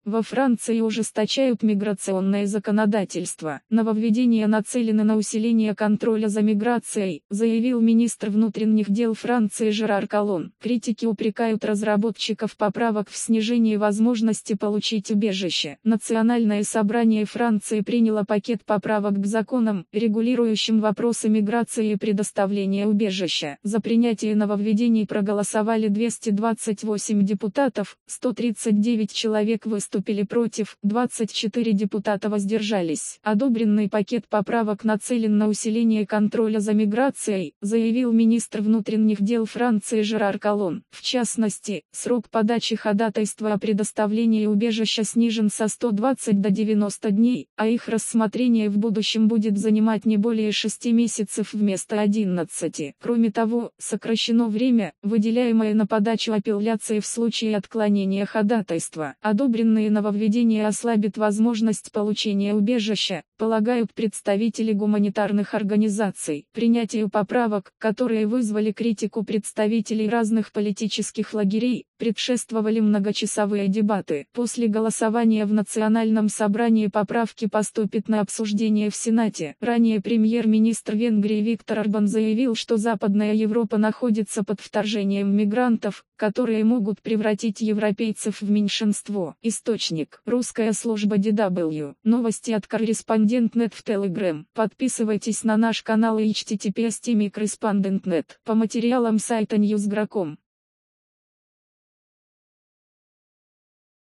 Во Франции ужесточают миграционное законодательство. Нововведения нацелены на усиление контроля за миграцией, заявил министр внутренних дел Франции Жерар Коллон. Критики упрекают разработчиков поправок в снижении возможности получить убежище. Национальное собрание Франции приняло пакет поправок к законам, регулирующим вопросы миграции и предоставления убежища. За принятие нововведений проголосовали 228 депутатов, 139 человек выступили против, 24 депутата воздержались. Одобренный пакет поправок нацелен на усиление контроля за миграцией, заявил министр внутренних дел Франции Жерар Коллон. В частности, срок подачи ходатайства о предоставлении убежища снижен со 120 до 90 дней, а их рассмотрение в будущем будет занимать не более 6 месяцев вместо 11. Кроме того, сокращено время, выделяемое на подачу апелляции в случае отклонения ходатайства. Одобренные нововведения ослабят возможность получения убежища, полагают представители гуманитарных организаций. Принятию поправок, которые вызвали критику представителей разных политических лагерей, предшествовали многочасовые дебаты. После голосования в Национальном собрании поправки поступят на обсуждение в Сенате. Ранее премьер-министр Венгрии Виктор Орбан заявил, что Западная Европа находится под вторжением мигрантов, которые могут превратить европейцев в меньшинство. Источник: русская служба DW. Новости от Корреспондент.нет в Telegram. Подписывайтесь на наш канал и https://correspondent.net. По материалам сайта Newsgro.com.